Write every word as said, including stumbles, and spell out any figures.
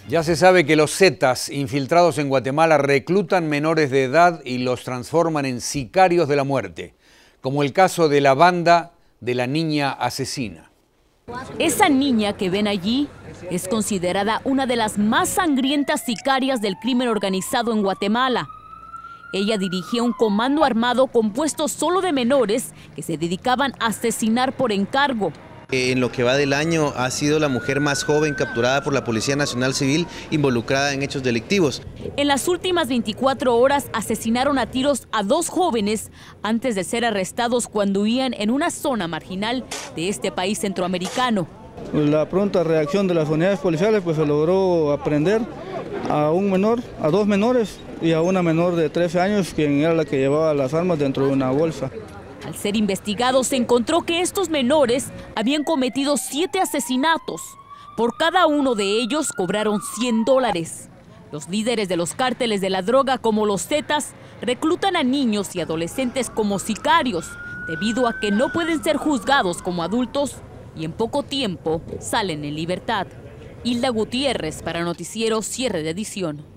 Ya se sabe que los Zetas infiltrados en Guatemala reclutan menores de edad y los transforman en sicarios de la muerte, como el caso de la banda de la niña asesina. Esa niña que ven allí es considerada una de las más sangrientas sicarias del crimen organizado en Guatemala. Ella dirigía un comando armado compuesto solo de menores que se dedicaban a asesinar por encargo. En lo que va del año ha sido la mujer más joven capturada por la Policía Nacional Civil involucrada en hechos delictivos. En las últimas veinticuatro horas asesinaron a tiros a dos jóvenes antes de ser arrestados cuando huían en una zona marginal de este país centroamericano. La pronta reacción de las unidades policiales pues se logró aprender a un menor, a dos menores y a una menor de trece años, quien era la que llevaba las armas dentro de una bolsa. Al ser investigados se encontró que estos menores habían cometido siete asesinatos. Por cada uno de ellos cobraron cien dólares. Los líderes de los cárteles de la droga como los Zetas reclutan a niños y adolescentes como sicarios debido a que no pueden ser juzgados como adultos y en poco tiempo salen en libertad. Hilda Gutiérrez para Noticiero Cierre de Edición.